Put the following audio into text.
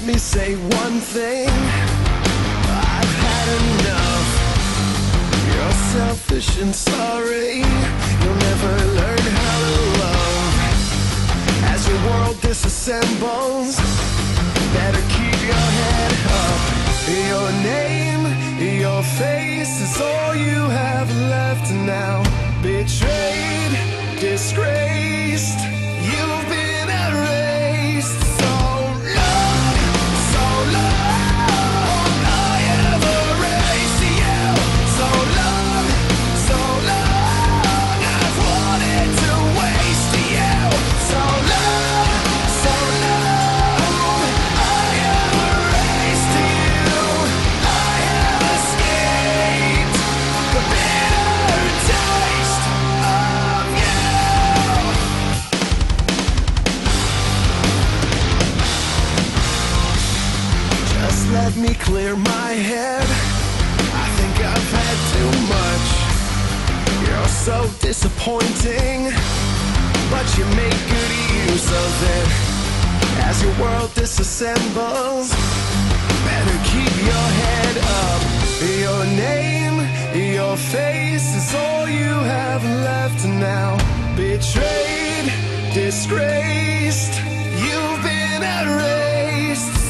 me say one thing. I've had enough. You're selfish and sorry. You'll never learn how to love. As your world disassembles, better keep your head up. Your name, your face is all you have left now. Betrayed, disgraced, you've been erased. So long, I have erased you. So long, I've wanted to waste you. So long, I have erased you. I have escaped the bitter taste of you. Just let me clear my head. I think I've had too much. You're so disappointing, but you make good use of it. As your world disassembles, better keep your head up. Your name, your face is all you have left now. Betrayed, disgraced, you've been erased.